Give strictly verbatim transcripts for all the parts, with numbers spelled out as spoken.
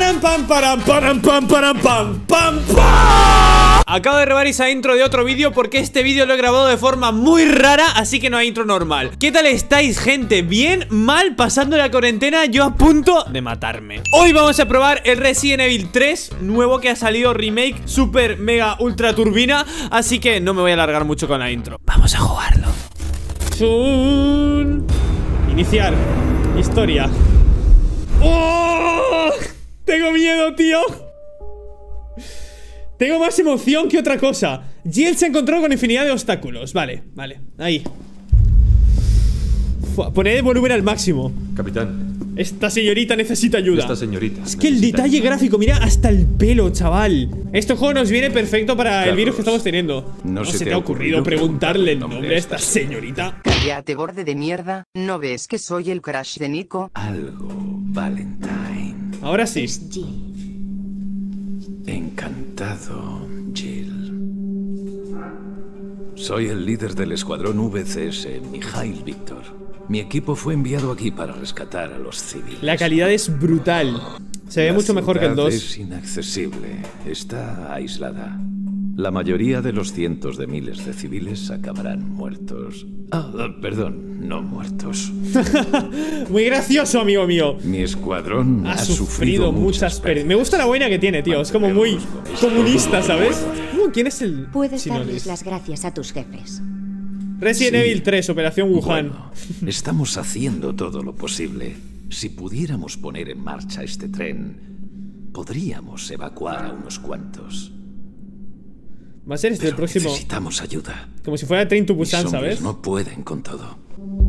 Param, pam, param, param, pam, param, pam, pam, pam. Acabo de robar esa intro de otro vídeo porque este vídeo lo he grabado de forma muy rara, así que no hay intro normal. ¿Qué tal estáis, gente? ¿Bien? ¿Mal? Pasando la cuarentena, yo a punto de matarme. Hoy vamos a probar el Resident Evil tres nuevo que ha salido, remake, super, mega, ultra turbina. Así que no me voy a alargar mucho con la intro. Vamos a jugarlo. Iniciar. Historia. ¡Oh! Tengo miedo, tío. Tengo más emoción que otra cosa. Jill se encontró con infinidad de obstáculos. Vale, vale, ahí. Fua, poned el volumen al máximo. Capitán, esta señorita necesita ayuda. Esta señorita Es que el detalle gráfico, mira, hasta el pelo, chaval. Este juego nos viene perfecto para Carlos, el virus que estamos teniendo. No, ¿No se, se te te ha ocurrido preguntarle el nombre a esta señorita? Cállate, borde de mierda. ¿No ves que soy el crush de Nico? Algo, Valentine. Ahora sí. Es Jill. Encantado, Jill. Soy el líder del escuadrón V C S, Mikhail Víctor. Mi equipo fue enviado aquí para rescatar a los civiles. La calidad es brutal. Se ve La mucho mejor que el ciudad dos. Es inaccesible. Está aislada. La mayoría de los cientos de miles de civiles acabarán muertos. Ah, perdón, no muertos. Muy gracioso, amigo mío. Mi escuadrón Ha, ha, sufrido muchas pérdidas. Me gusta la buena que tiene, tío. Es como muy comunista, ¿sabes? Uh, ¿quién es el Puedes Sinolis? darles las gracias a tus jefes. Resident Sí. Evil tres, Operación Wuhan. Bueno, estamos haciendo todo lo posible. Si pudiéramos poner en marcha este tren, podríamos evacuar a unos cuantos. Va a ser este Pero el próximo. necesitamos ayuda. Como si fuera Train to Mis Busan, hombres ¿sabes? no pueden con todo.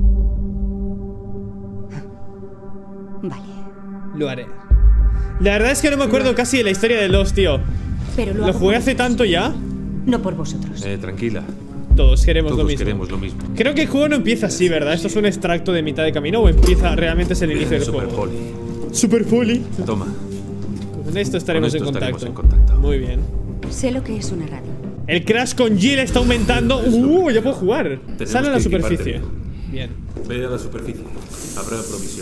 Vale. Lo haré. La verdad es que no me acuerdo casi de la historia de los, tío. Pero lo, Lo hago jugué por hace tanto ya. No por vosotros. Eh, tranquila. Todos queremos Todos lo mismo. queremos lo mismo. Creo que el juego no empieza así, ¿verdad? Esto es un extracto de mitad de camino o empieza realmente es el inicio del Super juego. Poli. Super Poli. Toma. Con esto estaremos, Con esto en, contacto. estaremos en contacto. Muy bien. Sé lo que es una radio. El crash con Jill está aumentando. Uh, ya puedo jugar. Tenemos Sale a la que superficie. equiparte. Bien. Ve a la superficie. Habrá provisión.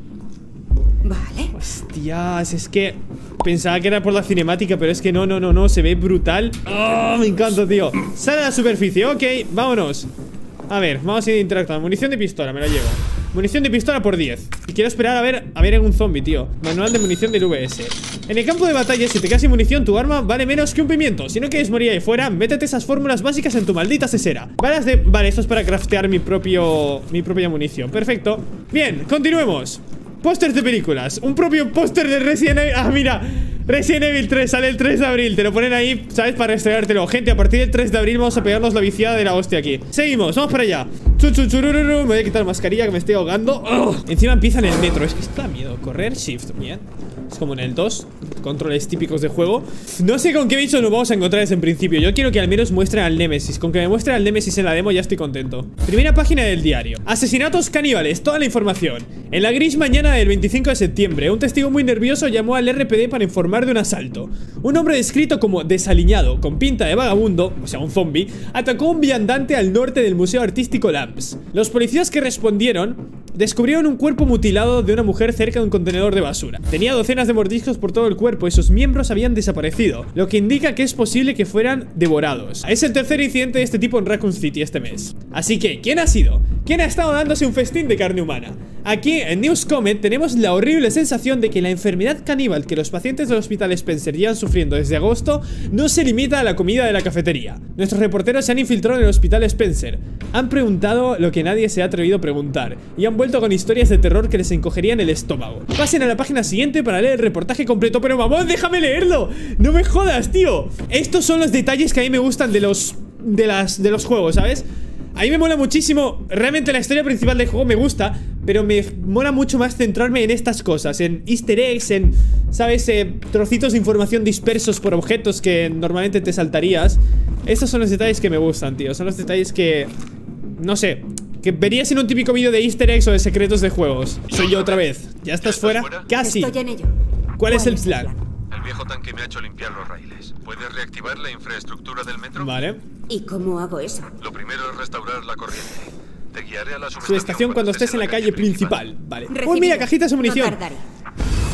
Vale. Hostias, es que pensaba que era por la cinemática, pero es que no, no, no, no. Se ve brutal. Oh, me encanta, tío. Sale a la superficie, ok, vámonos. A ver, vamos a ir interactuando. Munición de pistola, me la llevo. Munición de pistola por diez. Y quiero esperar a ver a ver algún zombie, tío. Manual de munición del V S. En el campo de batalla, si te quedas sin munición, tu arma vale menos que un pimiento. Si no quieres morir ahí fuera, métete esas fórmulas básicas en tu maldita cesera. Balas de... Vale, esto es para craftear mi propio... Mi propia munición. Perfecto. Bien, continuemos. Pósters de películas. Un propio póster de Resident Evil. Ah, mira. Resident Evil tres sale el tres de abril. Te lo ponen ahí, ¿sabes? Para estrenártelo. Gente, a partir del tres de abril vamos a pegarnos la viciada de la hostia aquí. Seguimos, vamos para allá. Chuchuchurururu. Me voy a quitar la mascarilla que me estoy ahogando. ¡Oh! Encima empieza en el metro. Es que esto da miedo. Correr, shift. Bien. Es como en el dos. Controles típicos de juego. No sé con qué bicho nos vamos a encontrar desde el principio. Yo quiero que al menos muestren al Némesis. Con que me muestren al Némesis en la demo ya estoy contento. Primera página del diario. Asesinatos caníbales. Toda la información. En la gris mañana del veinticinco de septiembre, un testigo muy nervioso llamó al R P D para informar de un asalto. Un hombre descrito como desaliñado, con pinta de vagabundo, o sea, un zombie, atacó a un viandante al norte del Museo Artístico Lamps. Los policías que respondieron descubrieron un cuerpo mutilado de una mujer cerca de un contenedor de basura. Tenía docenas de mordiscos por todo el cuerpo y sus miembros habían desaparecido, lo que indica que es posible que fueran devorados. Es el tercer incidente de este tipo en Raccoon City este mes. Así que, ¿quién ha sido? ¿Quién ha estado dándose un festín de carne humana? Aquí, en News Comment, tenemos la horrible sensación de que la enfermedad caníbal que los pacientes del Hospital Spencer llevan sufriendo desde agosto no se limita a la comida de la cafetería. Nuestros reporteros se han infiltrado en el Hospital Spencer, han preguntado lo que nadie se ha atrevido a preguntar y han vuelto con historias de terror que les encogerían el estómago. Pasen a la página siguiente para leer el reportaje completo. Pero vamos, déjame leerlo. No me jodas, tío. Estos son los detalles que a mí me gustan de los de las de los juegos, ¿sabes? A mí me mola muchísimo. Realmente la historia principal del juego me gusta, pero me mola mucho más centrarme en estas cosas, en easter eggs, en, ¿sabes? Eh, trocitos de información dispersos por objetos que normalmente te saltarías. Estos son los detalles que me gustan, tío. Son los detalles que... no sé, que verías en un típico vídeo de easter eggs o de secretos de juegos. Soy yo otra vez. ¿Ya estás fuera? Casi. Estoy en ello. ¿Cuál es el plan? El viejo tanque me ha hecho limpiar los raíles. ¿Puedes reactivar la infraestructura del metro? Vale. ¿Y cómo hago eso? Lo primero es restaurar la corriente. Te guiaré a la Subestación cuando estés en la calle principal. Vale. Recibido. Uy, mira, cajitas de No munición. tardaré.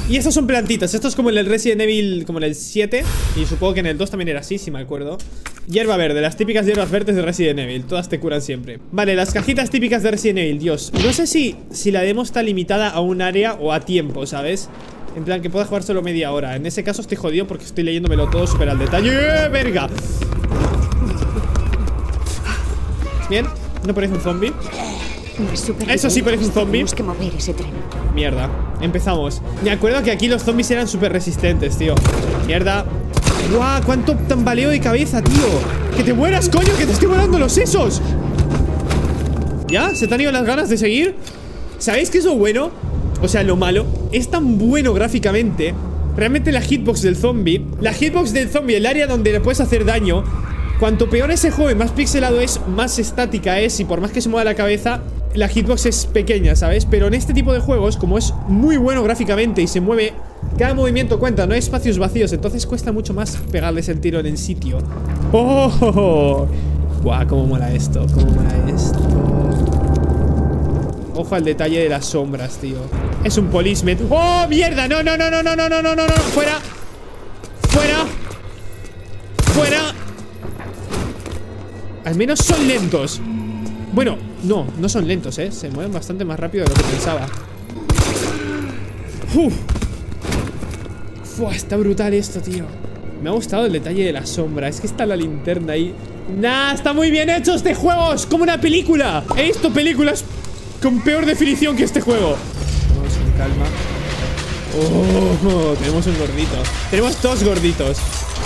Y estas son plantitas. Esto es como en el Resident Evil, como en el siete. Y supongo que en el dos también era así, si me acuerdo. Hierba verde, las típicas hierbas verdes de Resident Evil. Todas te curan siempre. Vale, las cajitas típicas de Resident Evil. Dios, no sé si, si la demo está limitada a un área o a tiempo, ¿sabes? En plan, que pueda jugar solo media hora. En ese caso estoy jodido porque estoy leyéndomelo todo súper al detalle. ¡Eh, verga! Bien, no parece un zombie. Eso sí parece un zombie. Tenemos que mover ese tren. Mierda, empezamos. Me acuerdo que aquí los zombies eran súper resistentes, tío. Mierda. ¡Guau! ¡Cuánto tambaleo de cabeza, tío! ¡Que te mueras, coño! ¡Que te estoy volando los sesos! ¿Ya? ¿Se te han ido las ganas de seguir? ¿Sabéis qué es lo bueno? O sea, lo malo. Es tan bueno gráficamente. Realmente la hitbox del zombie. La hitbox del zombie, el área donde le puedes hacer daño. Cuanto peor ese juego y más pixelado es, más estática es. Y por más que se mueva la cabeza, la hitbox es pequeña, ¿sabes? Pero en este tipo de juegos, como es muy bueno gráficamente y se mueve, cada movimiento cuenta, no hay espacios vacíos. Entonces cuesta mucho más pegarles el tiro en el sitio. ¡Oh! ¡Guau! ¡Cómo mola esto! ¡Cómo mola esto! Ojo al detalle de las sombras, tío. Es un policeman. ¡Oh, mierda! ¡No, no, no, no, no, no, no, no, no! ¡Fuera! ¡Fuera! ¡Fuera! Al menos son lentos. Bueno, no, no son lentos, ¿eh? Se mueven bastante más rápido de lo que pensaba. Uf. Fua, está brutal esto, tío. Me ha gustado el detalle de la sombra. Es que está la linterna ahí. Nah, está muy bien hecho este juego. Es como una película. He visto películas con peor definición que este juego. Vamos con calma. Oh, tenemos un gordito. Tenemos dos gorditos.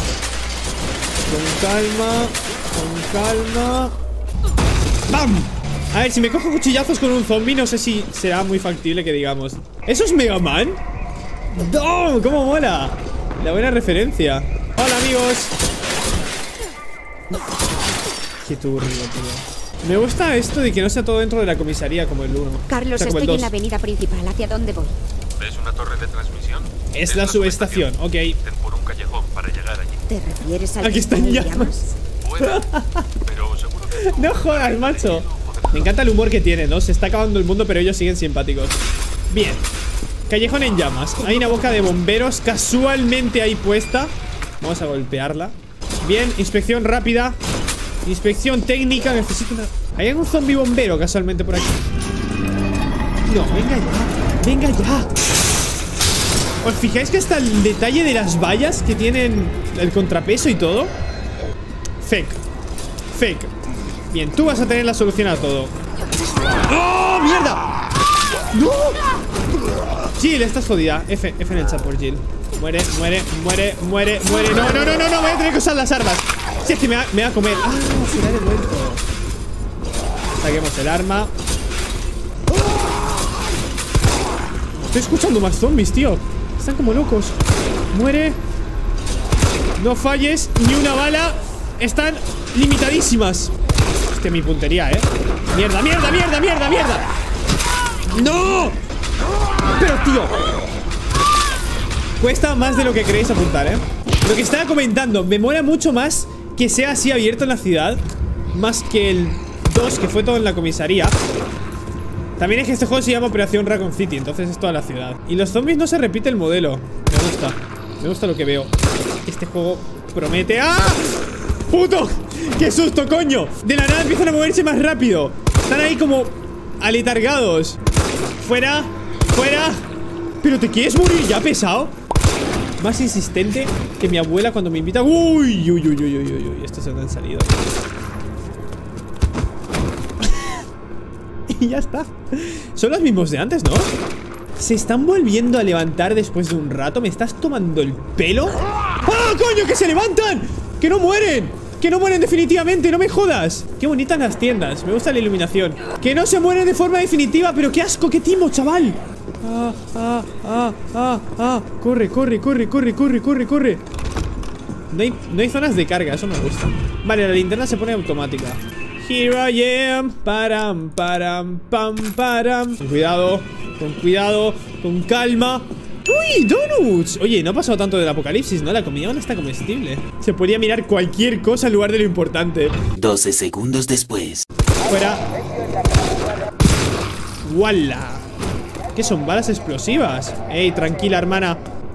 Con calma. Con calma. ¡Bam! A ver, si me cojo cuchillazos con un zombie, no sé si será muy factible que digamos. ¿Eso es Mega Man? ¡No! ¡Cómo mola! La buena referencia. Hola, amigos. Qué turbio, tío. Me gusta esto de que no sea todo dentro de la comisaría como el uno. Carlos, o sea, estoy el en la avenida principal. ¿Hacia dónde voy? ¿Ves una torre de transmisión? Es la subestación, ok. Ten por un callejón para llegar allí. ¿Te refieres al Aquí que están está en llamas. Puede, pero seguro que No jodas, macho. Me encanta el humor que tiene, ¿no? Se está acabando el mundo, pero ellos siguen simpáticos. Bien. Callejón en llamas. Hay una boca de bomberos casualmente ahí puesta. Vamos a golpearla. Bien, inspección rápida. Inspección técnica. Necesito una... ¿Hay algún zombie bombero casualmente por aquí? No, venga ya. Venga ya. ¿Os fijáis que hasta el detalle de las vallas que tienen el contrapeso y todo? Fake. Fake. Bien, tú vas a tener la solución a todo. ¡Oh, mierda! ¡No! Jill, estás jodida. F, F en el chat por Jill. Muere, muere, muere, muere, muere. No, no, no, no, no, voy a tener que usar las armas. Si es que me va, me va a comer. Ah, se la he devuelto. Saquemos el arma. Estoy escuchando más zombies, tío. Están como locos. Muere. No falles ni una bala. Están limitadísimas. Hostia, mi puntería, eh. Mierda, mierda, mierda, mierda, mierda. ¡No! Pero, tío, cuesta más de lo que queréis apuntar, eh. Lo que estaba comentando, me mola mucho más que sea así abierto en la ciudad, más que el dos, que fue todo en la comisaría. También es que este juego se llama Operación Raccoon City, entonces es toda la ciudad. Y los zombies no se repite el modelo. Me gusta, me gusta lo que veo. Este juego promete. ¡Ah! ¡Puto! ¡Qué susto, coño! De la nada empiezan a moverse más rápido. Están ahí como aletargados. Fuera, fuera. ¿Pero te quieres morir ya, pesado? Más insistente que mi abuela cuando me invita. Uy, uy, uy, uy, uy, uy, uy. Estos se han salido. Y ya está. Son los mismos de antes, ¿no? Se están volviendo a levantar después de un rato. ¿Me estás tomando el pelo? ¡Ah, coño! ¡Que se levantan! ¡Que no mueren! ¡Que no mueren definitivamente! ¡No me jodas! ¡Qué bonitas las tiendas! Me gusta la iluminación. ¡Que no se mueren de forma definitiva! ¡Pero qué asco! ¡Qué timo, chaval! ¡Ah, ah, ah, ah, ah! ¡Corre, corre, corre, corre, corre, corre, corre! No hay, no hay zonas de carga, eso me gusta. Vale, la linterna se pone automática. Here I am. Param, param, pam, param. Con cuidado, con cuidado, con calma. ¡Uy, donuts! Oye, no ha pasado tanto del apocalipsis, ¿no? La comida no está comestible. Se podría mirar cualquier cosa en lugar de lo importante. doce segundos después. Fuera. ¡Wala! Ok, ¿Qué son? Balas explosivas. Ey, tranquila, hermana.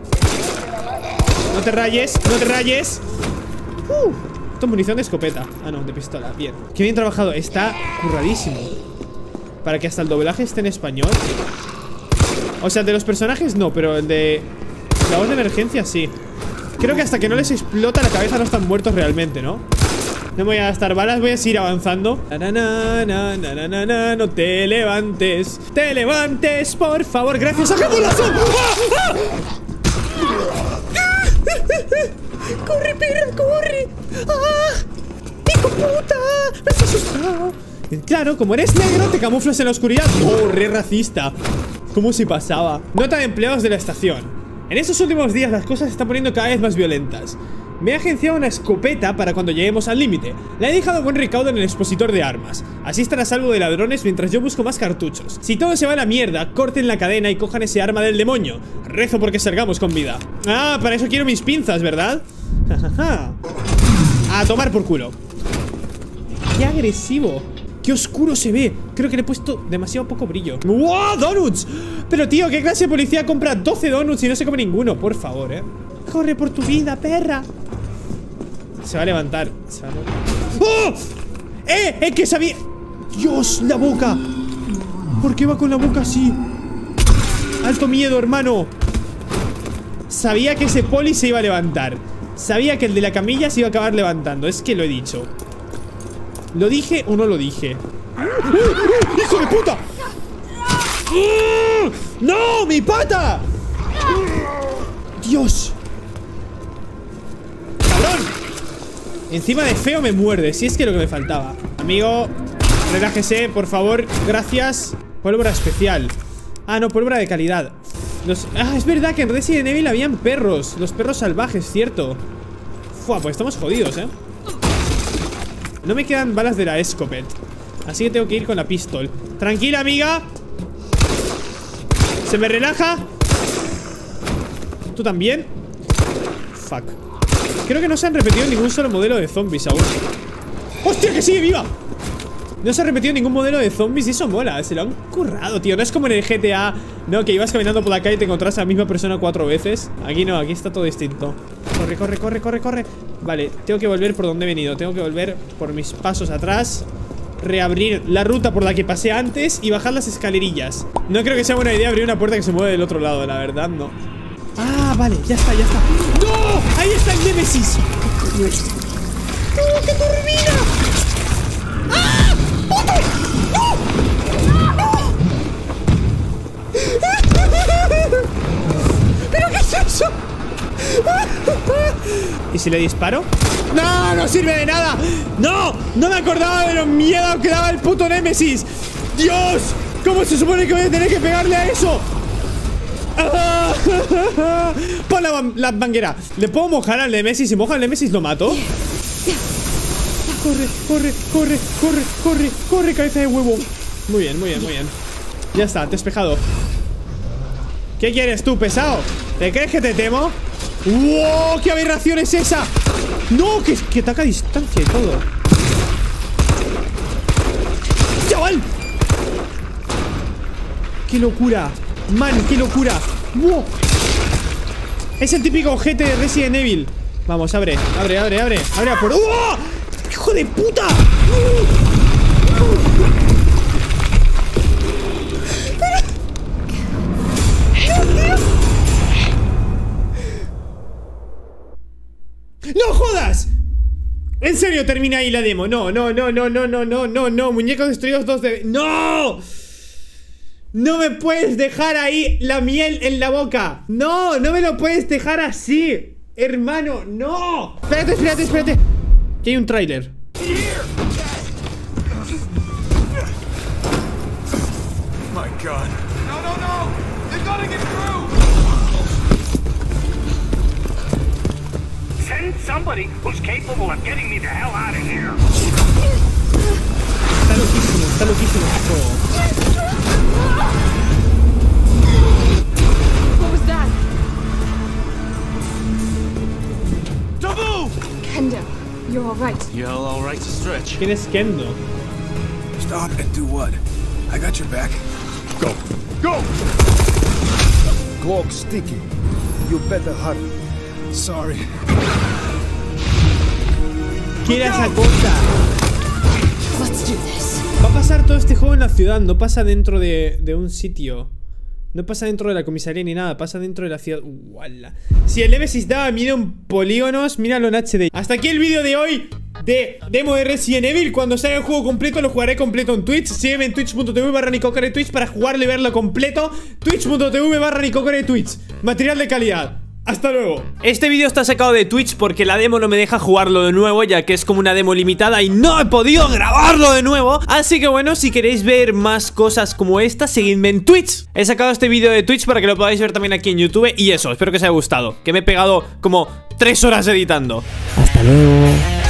No te rayes, no te rayes. Uh, esto es munición de escopeta. Ah, no, de pistola, bien. Qué bien trabajado, está curradísimo. Para que hasta el doblaje esté en español. O sea, de los personajes no, pero el de la voz de emergencia sí. Creo que hasta que no les explota la cabeza no están muertos realmente, ¿no? No me voy a gastar balas, voy a seguir avanzando. Na, na, na, na, na, na, na, no te levantes. Te levantes, por favor. Gracias a Japulazo. ¡Ah! ¡Ah! ¡Corre, perra, corre! ¡Ah! ¡Hijo puta! ¡Me has asustado! Claro, como eres negro, te camuflas en la oscuridad. ¡Oh, re racista! ¿Cómo se pasaba? Nota de empleados de la estación. En estos últimos días las cosas se están poniendo cada vez más violentas. Me he agenciado una escopeta para cuando lleguemos al límite. La he dejado buen recaudo en el expositor de armas. Así estará a salvo de ladrones mientras yo busco más cartuchos. Si todo se va a la mierda, corten la cadena y cojan ese arma del demonio. Rezo porque salgamos con vida. Ah, para eso quiero mis pinzas, ¿verdad? A tomar por culo. ¡Qué agresivo! ¡Qué oscuro se ve! Creo que le he puesto demasiado poco brillo. ¡Wow! ¡Donuts! Pero tío, ¿qué clase de policía compra doce donuts y no se come ninguno? Por favor, ¿eh? ¡Corre por tu vida, perra! Se va a levantar, se va a levantar. ¡Oh! ¡Eh! ¡Eh! ¡Que sabía! ¡Dios! ¡La boca! ¿Por qué va con la boca así? ¡Alto miedo, hermano! Sabía que ese poli se iba a levantar. Sabía que el de la camilla se iba a acabar levantando. Es que lo he dicho. ¿Lo dije o no lo dije? ¡Uh! ¡Hijo de puta! ¡Uh! ¡No! ¡Mi pata! ¡Dios! ¡Cabrón! Encima de feo me muerde. Si es que lo que me faltaba. Amigo, relájese, por favor. Gracias. Pólvora especial. Ah, no, pólvora de calidad. Los... Ah, es verdad que en Resident Evil habían perros. Los perros salvajes, cierto. Fua, pues estamos jodidos, ¿eh? No me quedan balas de la escopeta, así que tengo que ir con la pistol. Tranquila, amiga. Se me relaja. ¿Tú también? Fuck. Creo que no se han repetido ningún solo modelo de zombies aún. ¡Hostia, que sigue viva! No se ha repetido ningún modelo de zombies y eso mola. Se lo han currado, tío. No es como en el G T A, no, que ibas caminando por la calle y te encontrás a la misma persona cuatro veces. Aquí no, aquí está todo distinto. Corre, corre, corre, corre, corre. Vale, tengo que volver por donde he venido. Tengo que volver por mis pasos atrás, reabrir la ruta por la que pasé antes y bajar las escalerillas. No creo que sea buena idea abrir una puerta que se mueve del otro lado, la verdad, no. Ah, vale, ya está, ya está. ¡No! ¡Ahí está el Némesis! ¡No, qué turbina! ¡Ah! ¡Puto! ¡No! ¡No! ¿Pero qué es eso? ¿Y si le disparo? ¡No! ¡No sirve de nada! ¡No! ¡No me acordaba de lo miedo que daba el puto Némesis! ¡Dios! ¿Cómo se supone que voy a tener que pegarle a eso? Pon la, la manguera. ¿Le puedo mojar al Némesis? Si moja al Némesis lo mato. Corre, corre, corre, corre, corre, corre, cabeza de huevo. Muy bien, muy bien, muy bien. Ya está, despejado. ¿Qué quieres tú, pesado? ¿Te crees que te temo? ¡Wow! ¡Qué aberración es esa! ¡No! Que, que ataca a distancia y todo. ¡Chaval! ¡Qué locura! ¡Man, qué locura! ¡Wow! Es el típico ojete de Resident Evil. Vamos, abre, abre, abre, abre. Abre a por... ¡Oh! ¡Hijo de puta! ¡No jodas! En serio, termina ahí la demo. No, no, no, no, no, no, no, no, no. Muñecos destruidos dos de... ¡No! No me puedes dejar ahí la miel en la boca. No, no me lo puedes dejar así, hermano, no. Espérate, espérate, espérate. Aquí hay un tráiler. My God. No, no, no. They've got to get through. Send somebody who's capable of getting me the hell out of here. Está loquísimo, está loquísimo este juego. What was that? Taboo! Kendo, you're all right. You're all right to stretch. ¿Quién es Kendo? Stop and do what? I got your back. Go. Go! Cloak sticky. You better hurry. Sorry. ¿Qué era esa cosa? Let's do this. Va a pasar todo este juego en la ciudad, no pasa dentro de, de un sitio. No pasa dentro de la comisaría ni nada, pasa dentro de la ciudad. ¡Wala! Si el Nemesis daba miedo en polígonos, míralo en H D. Hasta aquí el vídeo de hoy de demo de Resident Evil. Cuando salga el juego completo lo jugaré completo en Twitch. Sígueme en twitch punto tv barra Nicocare Twitch para jugarlo y verlo completo. Twitch punto tv barra Nicocare Twitch. Material de calidad. Hasta luego. Este vídeo está sacado de Twitch porque la demo no me deja jugarlo de nuevo, ya que es como una demo limitada y no he podido grabarlo de nuevo. Así que bueno, si queréis ver más cosas como esta, seguidme en Twitch. He sacado este vídeo de Twitch para que lo podáis ver también aquí en YouTube. Y eso, espero que os haya gustado, que me he pegado como tres horas editando. Hasta luego.